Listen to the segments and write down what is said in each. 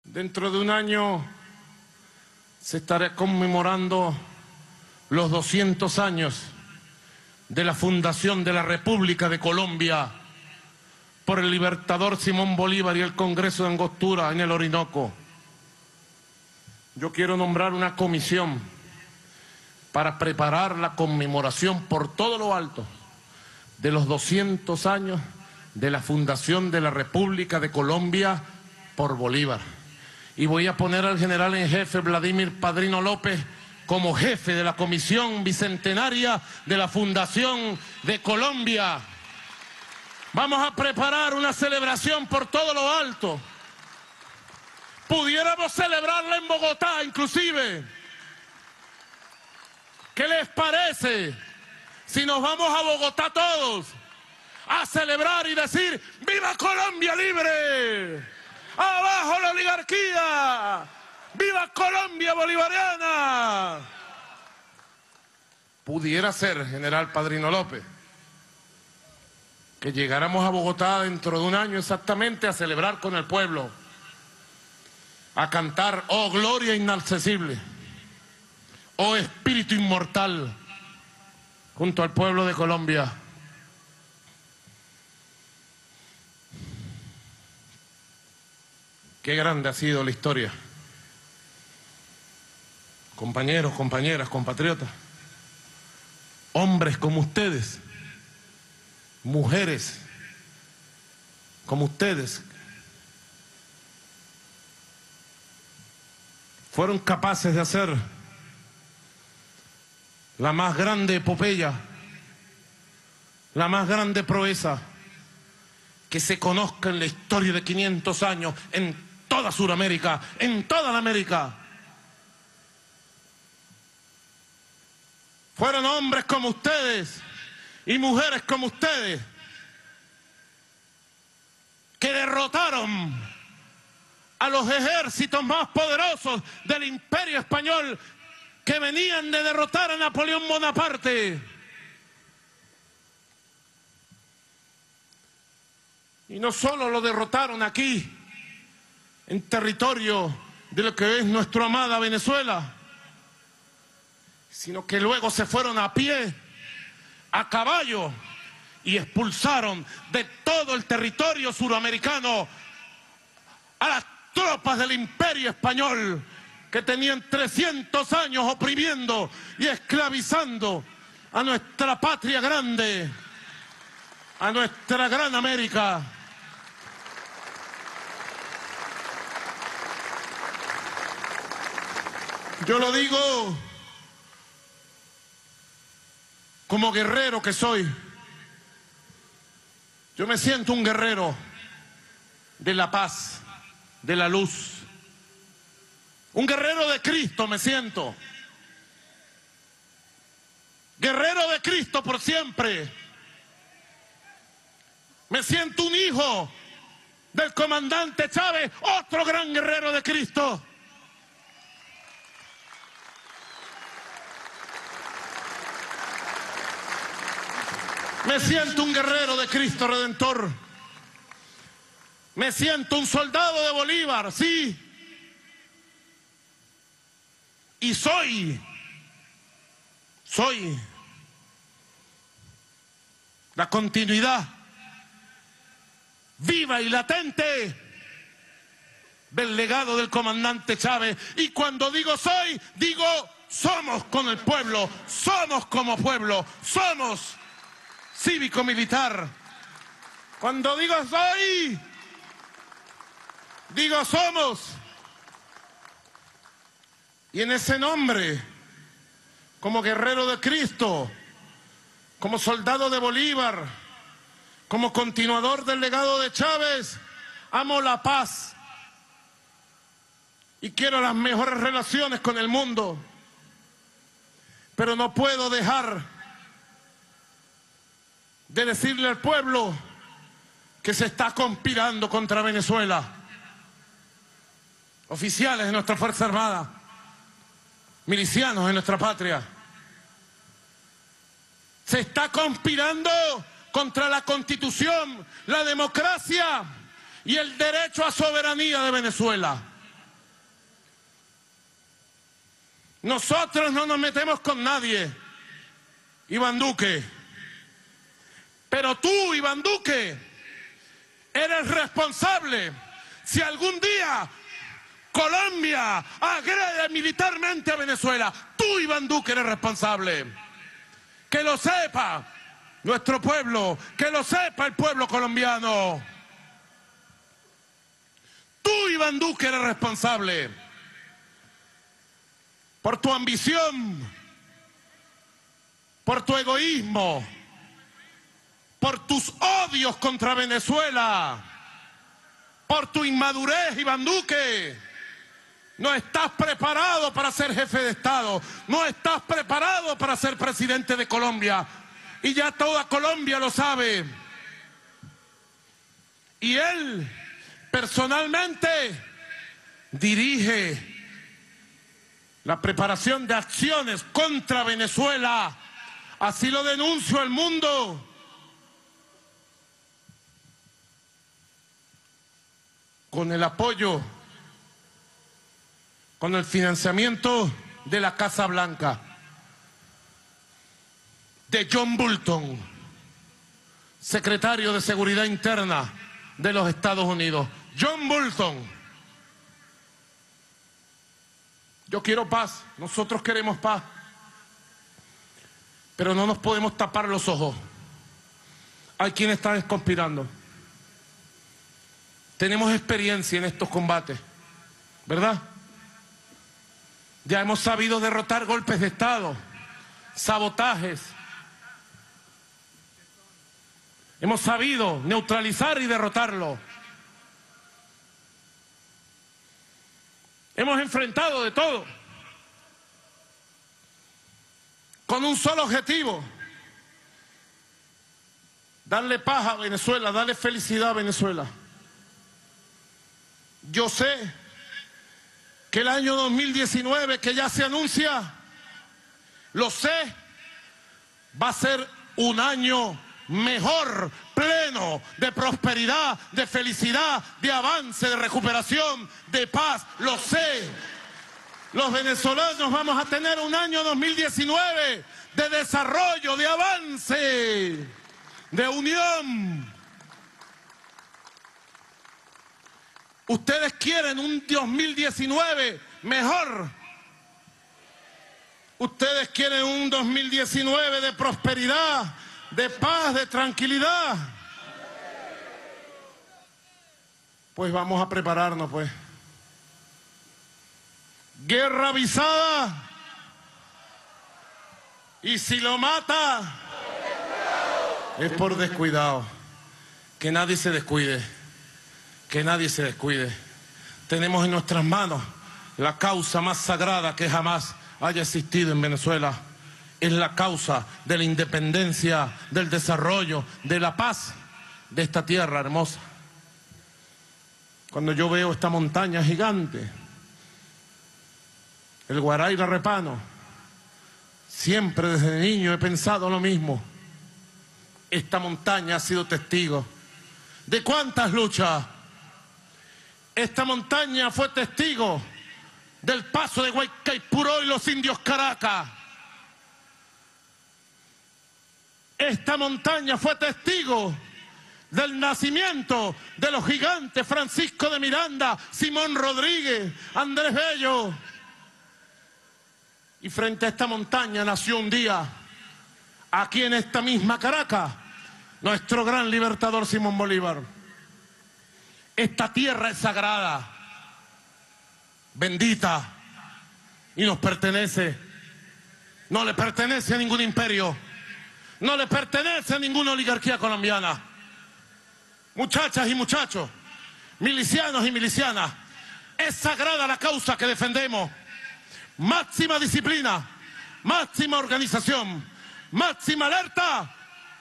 Dentro de un año se estará conmemorando los 200 años de la fundación de la República de Colombia por el libertador Simón Bolívar y el Congreso de Angostura en el Orinoco. Yo quiero nombrar una comisión para preparar la conmemoración por todo lo alto de los 200 años de la fundación de la República de Colombia por Bolívar. Y voy a poner al general en jefe Vladimir Padrino López como jefe de la comisión bicentenaria de la fundación de Colombia. Vamos a preparar una celebración por todo lo alto. Pudiéramos celebrarla en Bogotá, inclusive. ¿Qué les parece si nos vamos a Bogotá todos a celebrar y decir ¡Viva Colombia libre! ¡Abajo la oligarquía! ¡Viva Colombia bolivariana! Pudiera ser, general Padrino López, que llegáramos a Bogotá dentro de un año exactamente a celebrar con el pueblo, a cantar ¡Oh gloria inaccesible! ¡Oh espíritu inmortal! Junto al pueblo de Colombia. Qué grande ha sido la historia. Compañeros, compañeras, compatriotas, hombres como ustedes, mujeres como ustedes, fueron capaces de hacer la más grande epopeya, la más grande proeza que se conozca en la historia de 500 años en toda Sudamérica, en toda la América. Fueron hombres como ustedes y mujeres como ustedes que derrotaron a los ejércitos más poderosos del Imperio Español, que venían de derrotar a Napoleón Bonaparte. Y no solo lo derrotaron aquí, en territorio de lo que es nuestra amada Venezuela, sino que luego se fueron a pie, a caballo, y expulsaron de todo el territorio suramericano a las tropas del Imperio Español, que tenían 300 años oprimiendo y esclavizando a nuestra patria grande, a nuestra gran América. Yo lo digo como guerrero que soy. Yo me siento un guerrero de la paz, de la luz. Un guerrero de Cristo me siento. Guerrero de Cristo por siempre. Me siento un hijo del comandante Chávez, otro gran guerrero de Cristo. Me siento un guerrero de Cristo Redentor. Me siento un soldado de Bolívar, sí. Y soy la continuidad viva y latente del legado del comandante Chávez. Y cuando digo soy, digo somos con el pueblo, somos como pueblo, somos cívico-militar. Cuando digo soy, digo somos. Y en ese nombre, como guerrero de Cristo, como soldado de Bolívar, como continuador del legado de Chávez, amo la paz y quiero las mejores relaciones con el mundo. Pero no puedo dejar de decirle al pueblo que se está conspirando contra Venezuela. Oficiales de nuestra Fuerza Armada, milicianos de nuestra patria. Se está conspirando contra la Constitución, la democracia y el derecho a soberanía de Venezuela. Nosotros no nos metemos con nadie, Iván Duque. Pero tú, Iván Duque, eres responsable. Si algún día Colombia agrede militarmente a Venezuela, tú, Iván Duque, eres responsable. Que lo sepa nuestro pueblo, que lo sepa el pueblo colombiano. Tú, Iván Duque, eres responsable por tu ambición, por tu egoísmo, por tus odios contra Venezuela, por tu inmadurez, Iván Duque. No estás preparado para ser jefe de Estado, no estás preparado para ser presidente de Colombia. Y ya toda Colombia lo sabe. Y él, personalmente, dirige la preparación de acciones contra Venezuela. Así lo denuncio al mundo. Con el apoyo, con el financiamiento de la Casa Blanca, de John Bolton, secretario de Seguridad Interna de los Estados Unidos. John Bolton. Yo quiero paz, nosotros queremos paz, pero no nos podemos tapar los ojos. Hay quienes están conspirando. Tenemos experiencia en estos combates, ¿verdad? Ya hemos sabido derrotar golpes de Estado, sabotajes. Hemos sabido neutralizar y derrotarlo. Hemos enfrentado de todo, con un solo objetivo: darle paz a Venezuela, darle felicidad a Venezuela. Yo sé que el año 2019 que ya se anuncia, lo sé, va a ser un año mejor, pleno de prosperidad, de felicidad, de avance, de recuperación, de paz. Lo sé. Los venezolanos vamos a tener un año 2019 de desarrollo, de avance, de unión. Ustedes quieren un 2019 mejor. Ustedes quieren un 2019 de prosperidad, de paz, de tranquilidad. Pues vamos a prepararnos, pues. Guerra avisada. Y si lo mata, es por descuidado. Que nadie se descuide. Que nadie se descuide. Tenemos en nuestras manos la causa más sagrada que jamás haya existido en Venezuela. Es la causa de la independencia, del desarrollo, de la paz de esta tierra hermosa. Cuando yo veo esta montaña gigante, el Guaraíra Repano, siempre desde niño he pensado lo mismo. Esta montaña ha sido testigo de cuántas luchas. Esta montaña fue testigo del paso de Guaycaipuro y los indios Caracas. Esta montaña fue testigo del nacimiento de los gigantes Francisco de Miranda, Simón Rodríguez, Andrés Bello. Y frente a esta montaña nació un día, aquí en esta misma Caracas, nuestro gran libertador Simón Bolívar. Esta tierra es sagrada, bendita, y nos pertenece. No le pertenece a ningún imperio, no le pertenece a ninguna oligarquía colombiana. Muchachas y muchachos, milicianos y milicianas, es sagrada la causa que defendemos. Máxima disciplina, máxima organización, máxima alerta.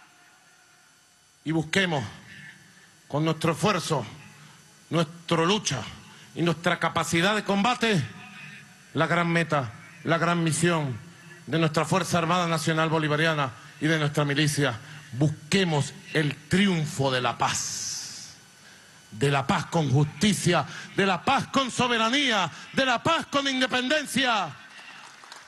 Y busquemos con nuestro esfuerzo, nuestra lucha y nuestra capacidad de combate la gran meta, la gran misión de nuestra Fuerza Armada Nacional Bolivariana y de nuestra milicia. Busquemos el triunfo de la paz con justicia, de la paz con soberanía, de la paz con independencia.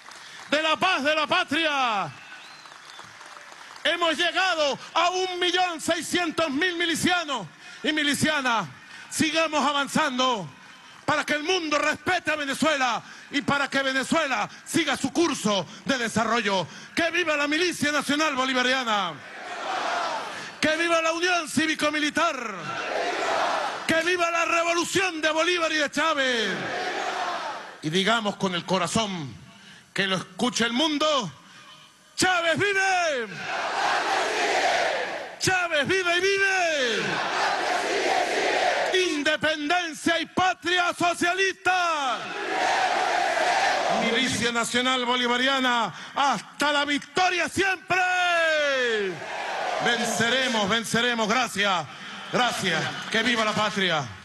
de la paz de la patria. Hemos llegado a 1.600.000 milicianos y milicianas. Sigamos avanzando para que el mundo respete a Venezuela y para que Venezuela siga su curso de desarrollo. ¡Que viva la Milicia Nacional Bolivariana! ¡Que viva la Unión Cívico-Militar! ¡Que viva la revolución de Bolívar y de Chávez! Y digamos con el corazón, que lo escuche el mundo: ¡Chávez vive! ¡Chávez vive y vive! ¡Independencia y patria socialista! Milicia Nacional Bolivariana, ¡hasta la victoria siempre! Venceremos, venceremos. Gracias, gracias. ¡Que viva la patria!